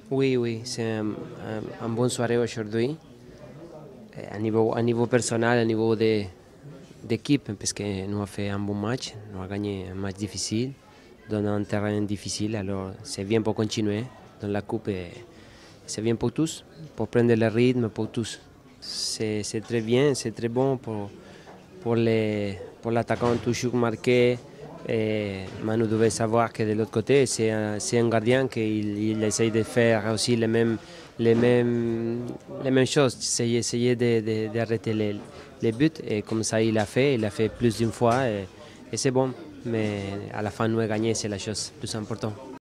Oui, oui, c'est un bon soirée aujourd'hui. À niveau personnel, à niveau d'équipe, parce que nous avons fait un bon match, nous avons gagné un match difficile, dans un terrain difficile, alors c'est bien pour continuer dans la coupe et c'est bien pour tous, pour prendre le rythme pour tous. C'est très bien, c'est très bon pour l'attaquant toujours marqué. Et Manu devait savoir que de l'autre côté, c'est un gardien qu'il essaye de faire aussi les mêmes choses, essayer d'arrêter les buts. Et comme ça, il a fait plus d'une fois et c'est bon. Mais à la fin, nous avons gagné, c'est la chose plus importante.